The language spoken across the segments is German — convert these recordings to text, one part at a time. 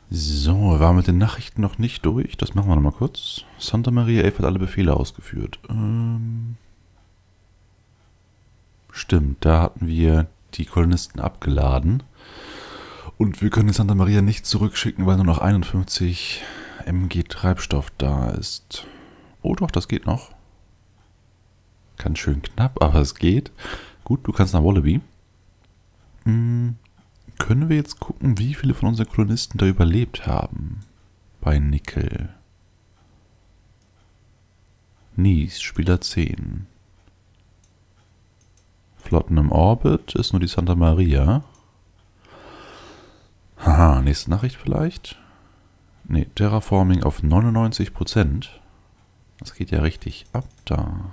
So, wir waren mit den Nachrichten noch nicht durch. Das machen wir nochmal kurz. Santa Maria 11 hat alle Befehle ausgeführt. Stimmt, da hatten wir die Kolonisten abgeladen. Und wir können die Santa Maria nicht zurückschicken, weil nur noch 51 MG Treibstoff da ist. Oh doch, das geht noch. Ganz schön knapp, aber es geht. Gut, du kannst nach Wallaby. Können wir jetzt gucken, wie viele von unseren Kolonisten da überlebt haben? Bei Nickel. Nice, Spieler 10. Flotten im Orbit ist nur die Santa Maria. Haha, nächste Nachricht vielleicht? Ne, Terraforming auf 99%. Das geht ja richtig ab da.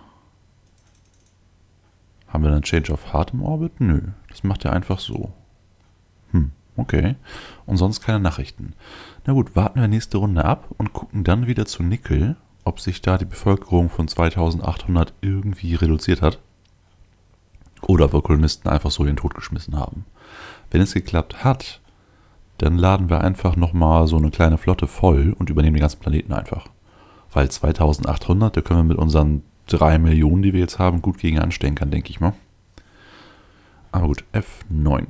Haben wir dann Change of Heart im Orbit? Nö, das macht er einfach so. Okay. Und sonst keine Nachrichten. Na gut, warten wir nächste Runde ab und gucken dann wieder zu Nickel, ob sich da die Bevölkerung von 2800 irgendwie reduziert hat. Oder ob wir Kolonisten einfach so in den Tod geschmissen haben. Wenn es geklappt hat, dann laden wir einfach nochmal so eine kleine Flotte voll und übernehmen den ganzen Planeten einfach. Weil 2800, da können wir mit unseren 3 Millionen, die wir jetzt haben, gut gegen anstellen kann, denke ich mal. Aber gut, F9.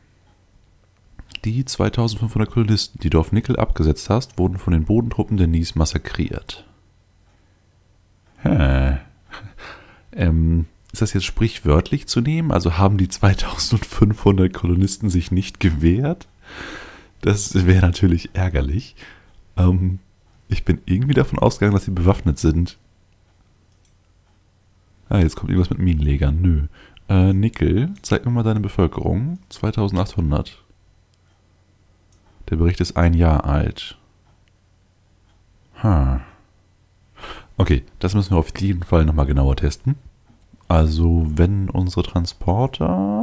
Die 2500 Kolonisten, die du auf Nickel abgesetzt hast, wurden von den Bodentruppen der Nice massakriert. Ist das jetzt sprichwörtlich zu nehmen? Also haben die 2500 Kolonisten sich nicht gewehrt? Das wäre natürlich ärgerlich. Ich bin irgendwie davon ausgegangen, dass sie bewaffnet sind. Jetzt kommt irgendwas mit Minenlegern. Nö. Nickel, zeig mir mal deine Bevölkerung. 2800. Der Bericht ist 1 Jahr alt. Okay, das müssen wir auf jeden Fall nochmal genauer testen. Also, wenn unsere Transporter...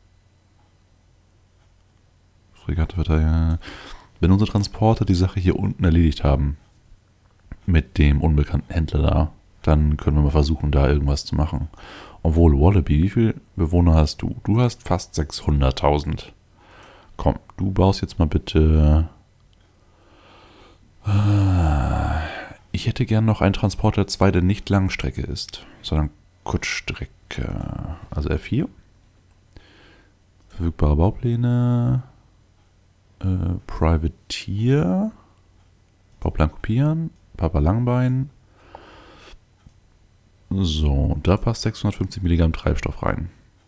Wenn unsere Transporter die Sache hier unten erledigt haben, mit dem unbekannten Händler da, dann können wir mal versuchen, da irgendwas zu machen. Obwohl, Wallaby, wie viele Bewohner hast du? Du hast fast 600.000. Komm, du baust jetzt mal bitte... Ich hätte gern noch einen Transporter 2, der nicht Langstrecke ist, sondern Kurzstrecke. Also F4. Verfügbare Baupläne. Privateer. Bauplan kopieren. Papa Langbein. So, da passt 650 Milligramm Treibstoff rein.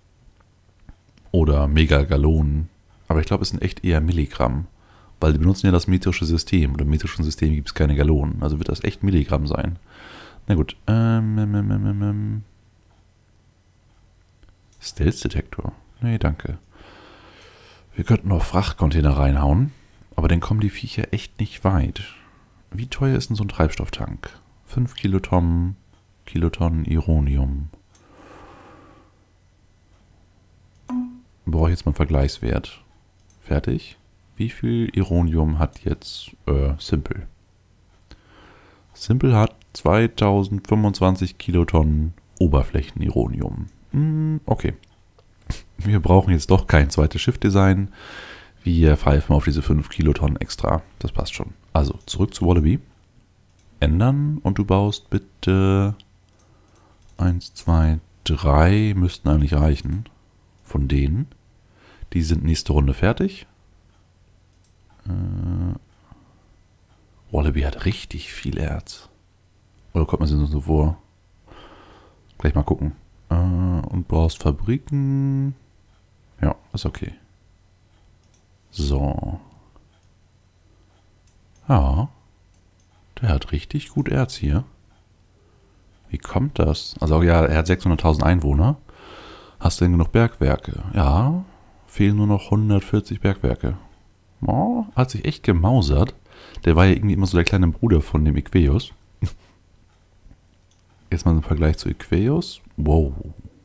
Oder Megagallonen. Aber ich glaube, es sind echt eher Milligramm. Weil die benutzen ja das metrische System. Und im metrischen System gibt es keine Gallonen. Also wird das echt Milligramm sein. Na gut. Stealth-Detektor. Nee, danke. Wir könnten noch Frachtcontainer reinhauen. Aber dann kommen die Viecher echt nicht weit. Wie teuer ist denn so ein Treibstofftank? 5 Kilotonnen Ironium. Brauche ich jetzt mal einen Vergleichswert. Fertig. Wie viel Ironium hat jetzt Simple? Simple hat 2025 Kilotonnen Oberflächen-Ironium. Okay. Wir brauchen jetzt doch kein zweites Schiffdesign. Wir pfeifen auf diese 5 Kilotonnen extra. Das passt schon. Also, zurück zu Wallaby. Ändern und du baust bitte 1, 2, 3 müssten eigentlich reichen. Von denen. Die sind nächste Runde fertig. Wallaby hat richtig viel Erz. Oder kommt man sich so vor? Gleich mal gucken. Und brauchst Fabriken. Ja, ist okay. So. Ja. Der hat richtig gut Erz hier. Wie kommt das? Also ja, er hat 600.000 Einwohner. Hast du denn genug Bergwerke? Ja. Fehlen nur noch 140 Bergwerke. Oh, hat sich echt gemausert. Der war ja irgendwie immer so der kleine Bruder von dem Equeus. Jetzt mal im Vergleich zu Equeus. Wow.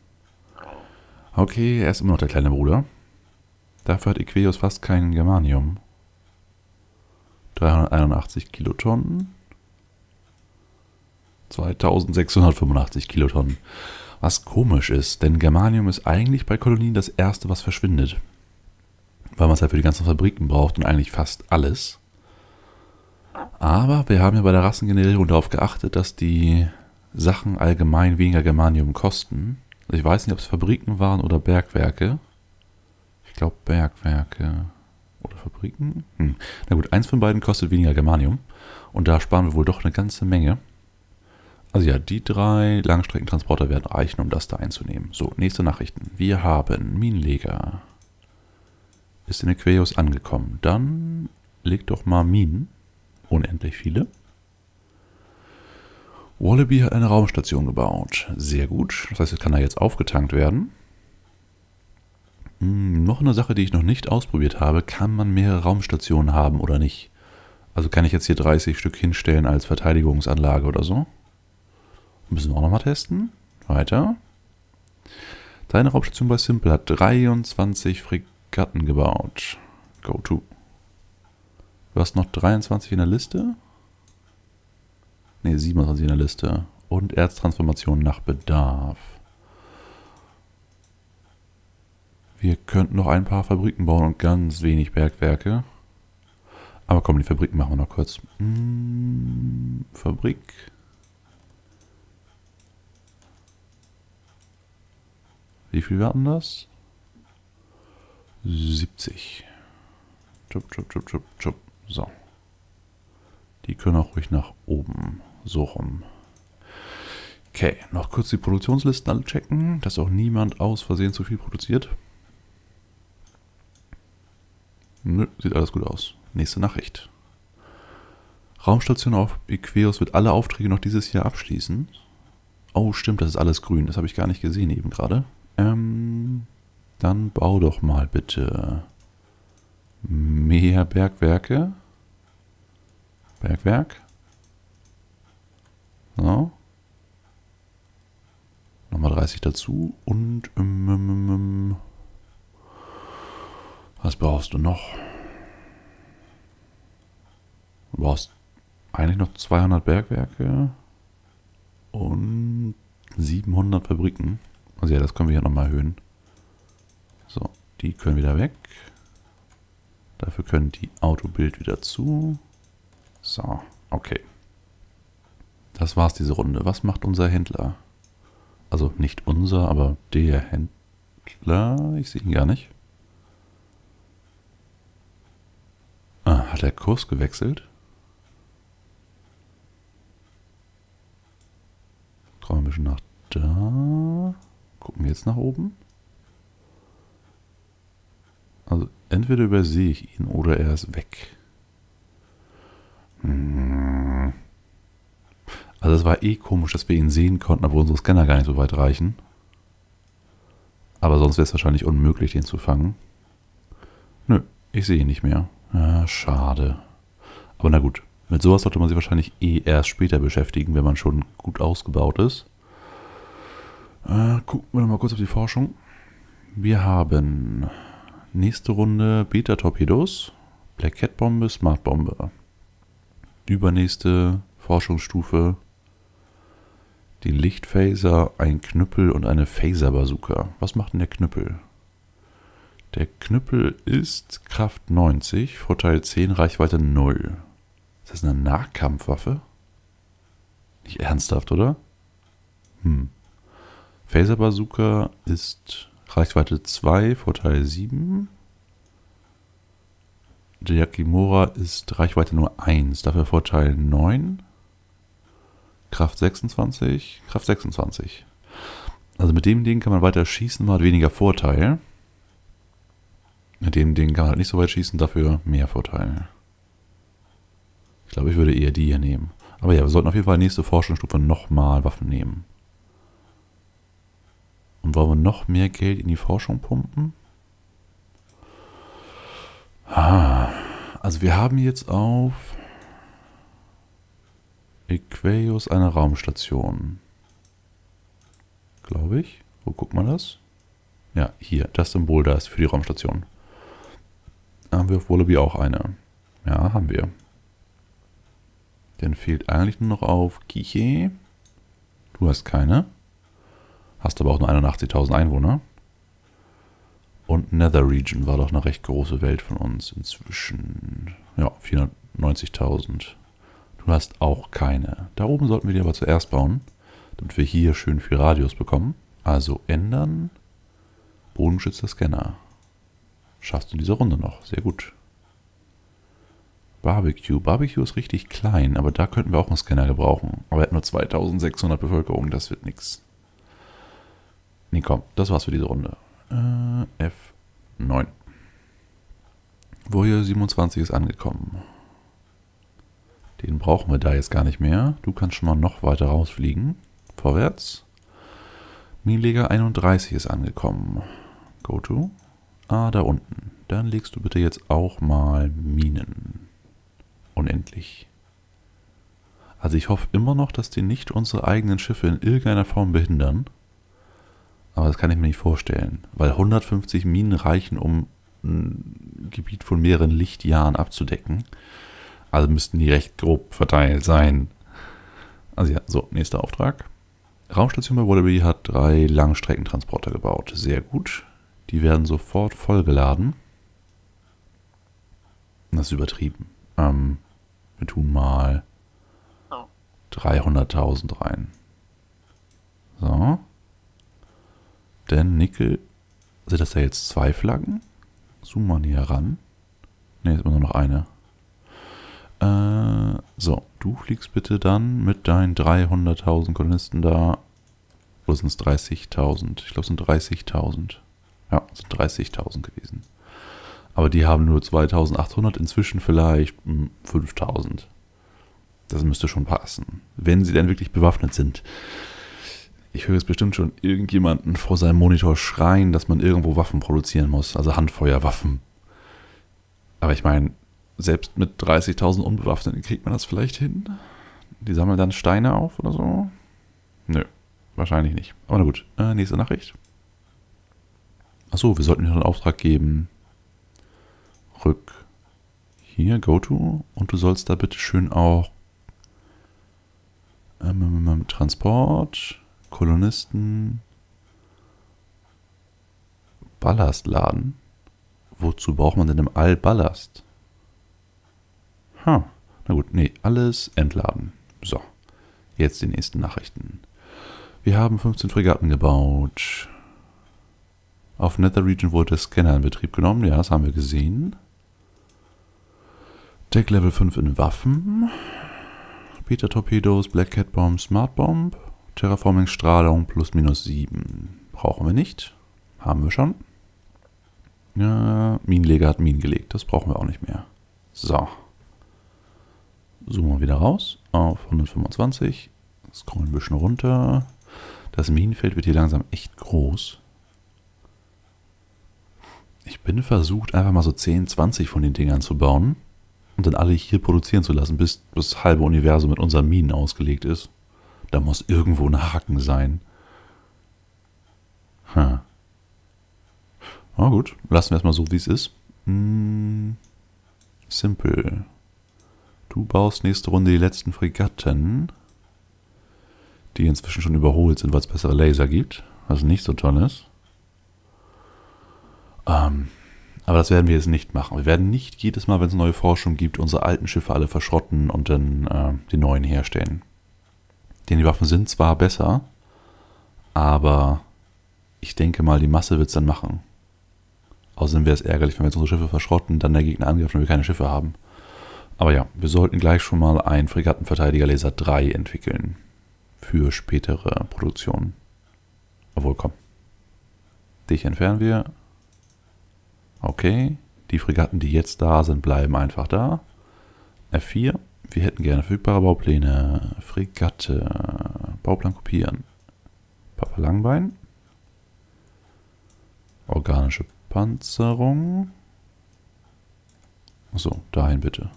Okay, er ist immer noch der kleine Bruder. Dafür hat Equeus fast kein Germanium. 381 Kilotonnen. 2685 Kilotonnen. Was komisch ist, denn Germanium ist eigentlich bei Kolonien das erste, was verschwindet. Weil man es halt für die ganzen Fabriken braucht und eigentlich fast alles. Aber wir haben ja bei der Rassengenerierung darauf geachtet, dass die Sachen allgemein weniger Germanium kosten. Also ich weiß nicht, ob es Fabriken waren oder Bergwerke. Ich glaube Bergwerke. Oder Fabriken? Na gut, eins von beiden kostet weniger Germanium. Und da sparen wir wohl doch eine ganze Menge. Also ja, die 3 Langstreckentransporter werden reichen, um das da einzunehmen. So, nächste Nachrichten. Wir haben Minenleger. Ist in Aquarius angekommen. Dann legt doch mal Minen. Unendlich viele. Wallaby hat eine Raumstation gebaut. Sehr gut. Das heißt, es kann da jetzt aufgetankt werden. Noch eine Sache, die ich noch nicht ausprobiert habe. Kann man mehrere Raumstationen haben oder nicht? Also kann ich jetzt hier 30 Stück hinstellen als Verteidigungsanlage oder so? Müssen wir auch nochmal testen. Weiter. Deine Raumstation bei Simple hat 23 Fregatten gebaut. Go to. Du hast noch 23 in der Liste? Ne, 27 in der Liste. Und Erztransformation nach Bedarf. Wir könnten noch ein paar Fabriken bauen und ganz wenig Bergwerke. Aber komm, die Fabriken machen wir noch kurz. Fabrik. Wie viel hatten das? 70. So. Die können auch ruhig nach oben. So rum. Okay, noch kurz die Produktionslisten alle checken, dass auch niemand aus Versehen zu viel produziert. Nö, sieht alles gut aus. Nächste Nachricht. Raumstation auf Aquarius wird alle Aufträge noch dieses Jahr abschließen. Oh, stimmt, das ist alles grün. Das habe ich gar nicht gesehen eben gerade. Dann bau doch mal bitte mehr Bergwerke. Bergwerk. So. Nochmal 30 dazu. Und was brauchst du noch? Du brauchst eigentlich noch 200 Bergwerke und 700 Fabriken. Also ja, das können wir hier nochmal erhöhen. So, die können wieder weg. Dafür können die Autobild wieder zu. So, okay. Das war's diese Runde. Was macht unser Händler? Also nicht unser, aber der Händler. Ich sehe ihn gar nicht. Ah, hat der Kurs gewechselt? Schauen wir ein bisschen nach da. Gucken wir jetzt nach oben. Also entweder übersehe ich ihn oder er ist weg. Also es war eh komisch, dass wir ihn sehen konnten, obwohl unsere Scanner gar nicht so weit reichen. Aber sonst wäre es wahrscheinlich unmöglich, den zu fangen. Nö, ich sehe ihn nicht mehr. Ah, schade. Aber na gut, mit sowas sollte man sich wahrscheinlich eh erst später beschäftigen, wenn man schon gut ausgebaut ist. Gucken wir noch mal kurz auf die Forschung. Wir haben nächste Runde Beta-Torpedos, Black Cat-Bombe, Smart-Bombe. Übernächste Forschungsstufe die Lichtphaser, ein Knüppel und eine Phaser-Bazooka. Was macht denn der Knüppel? Der Knüppel ist Kraft 90, Vorteil 10, Reichweite 0. Ist das eine Nahkampfwaffe? Nicht ernsthaft, oder? Phaser Bazooka ist Reichweite 2, Vorteil 7. Der Yakimura ist Reichweite nur 1, dafür Vorteil 9. Kraft 26, Kraft 26. Also mit dem Ding kann man weiter schießen, man hat weniger Vorteil. Mit dem Ding kann man halt nicht so weit schießen, dafür mehr Vorteil. Ich glaube, ich würde eher die hier nehmen. Aber ja, wir sollten auf jeden Fall nächste Forschungsstufe nochmal Waffen nehmen. Und wollen wir noch mehr Geld in die Forschung pumpen? Also wir haben jetzt auf Aquarius eine Raumstation. Glaube ich. Wo guckt man das? Ja, hier. Das Symbol da ist für die Raumstation. Haben wir auf Wallaby auch eine? Ja, haben wir. Dann fehlt eigentlich nur noch auf Kiche. Du hast keine. Hast aber auch nur 81.000 Einwohner. Und Nether Region war doch eine recht große Welt von uns inzwischen. Ja, 490.000. Du hast auch keine. Da oben sollten wir die aber zuerst bauen, damit wir hier schön viel Radius bekommen. Also ändern. Bodengeschützter Scanner. Schaffst du in dieser Runde noch. Sehr gut. Barbecue. Barbecue ist richtig klein, aber da könnten wir auch einen Scanner gebrauchen. Aber er hat nur 2600 Bevölkerung, das wird nix. Nee, komm, das war's für diese Runde. F9. Warrior 27 ist angekommen. Den brauchen wir da jetzt gar nicht mehr. Du kannst schon mal noch weiter rausfliegen. Vorwärts. Minenleger 31 ist angekommen. Go to. Ah, da unten. Dann legst du bitte jetzt auch mal Minen. Unendlich. Also ich hoffe immer noch, dass die nicht unsere eigenen Schiffe in irgendeiner Form behindern. Aber das kann ich mir nicht vorstellen. Weil 150 Minen reichen, um ein Gebiet von mehreren Lichtjahren abzudecken. Also müssten die recht grob verteilt sein. Also ja, so, nächster Auftrag. Raumstation bei Wallaby hat 3 Langstreckentransporter gebaut. Sehr gut. Die werden sofort vollgeladen. Das ist übertrieben. Wir tun mal 300.000 rein. So. Denn Nickel. Sind das da jetzt 2 Flaggen? Zoom mal näher ran. Ne, ist immer nur noch eine. So, du fliegst bitte dann mit deinen 300.000 Kolonisten da. Oder sind es 30.000? Ich glaube, es sind 30.000. Ja, es sind 30.000 gewesen. Aber die haben nur 2.800, inzwischen vielleicht 5.000. Das müsste schon passen. Wenn sie denn wirklich bewaffnet sind. Ich höre jetzt bestimmt schon irgendjemanden vor seinem Monitor schreien, dass man irgendwo Waffen produzieren muss. Also Handfeuerwaffen. Aber ich meine, selbst mit 30.000 Unbewaffneten kriegt man das vielleicht hin? Die sammeln dann Steine auf oder so? Nö, wahrscheinlich nicht. Aber na gut, nächste Nachricht. Achso, wir sollten hier einen Auftrag geben. Rück. Hier, go to. Und du sollst da bitte schön auch Transport, Kolonisten, Ballast laden. Wozu braucht man denn im All Ballast? Na gut, nee, alles entladen. So, jetzt die nächsten Nachrichten. Wir haben 15 Fregatten gebaut. Auf Nether Region wurde der Scanner in Betrieb genommen. Ja, das haben wir gesehen. Deck Level 5 in Waffen. Beta Torpedos, Black Cat Bomb, Smart Bomb. Terraforming Strahlung plus minus 7. Brauchen wir nicht. Haben wir schon. Ja, Minenleger hat Minen gelegt. Das brauchen wir auch nicht mehr. So. Zoomen wir wieder raus auf 125. Scrollen ein bisschen runter. Das Minenfeld wird hier langsam echt groß. Ich bin versucht, einfach mal so 10, 20 von den Dingern zu bauen und dann alle hier produzieren zu lassen, bis das halbe Universum mit unseren Minen ausgelegt ist. Da muss irgendwo ein Haken sein. Na gut, lassen wir es mal so, wie es ist. Simple. Du baust nächste Runde die letzten Fregatten, die inzwischen schon überholt sind, weil es bessere Laser gibt, was nicht so toll ist. Aber das werden wir jetzt nicht machen. Wir werden nicht jedes Mal, wenn es neue Forschung gibt, unsere alten Schiffe alle verschrotten und dann die neuen herstellen. Denn die Waffen sind zwar besser, aber ich denke mal, die Masse wird es dann machen. Außerdem wäre es ärgerlich, wenn wir jetzt unsere Schiffe verschrotten, dann der Gegner angreift und wir keine Schiffe haben. Aber ja, wir sollten gleich schon mal einen Fregattenverteidiger Laser 3 entwickeln. Für spätere Produktion. Obwohl, komm. Dich entfernen wir. Okay. Die Fregatten, die jetzt da sind, bleiben einfach da. F4. Wir hätten gerne verfügbare Baupläne. Fregatte. Bauplan kopieren. Papa Langbein. Organische Panzerung. Achso, dahin bitte.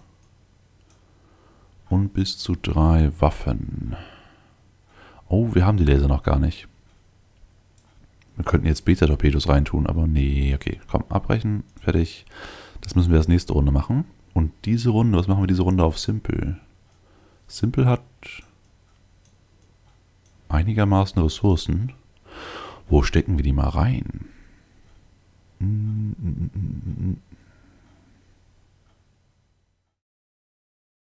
Und bis zu 3 Waffen. Oh, wir haben die Laser noch gar nicht. Wir könnten jetzt Beta-Torpedos reintun, aber nee, okay. Komm, abbrechen, fertig. Das müssen wir als nächste Runde machen. Und diese Runde, was machen wir diese Runde auf Simple? Simple hat einigermaßen Ressourcen. Wo stecken wir die mal rein?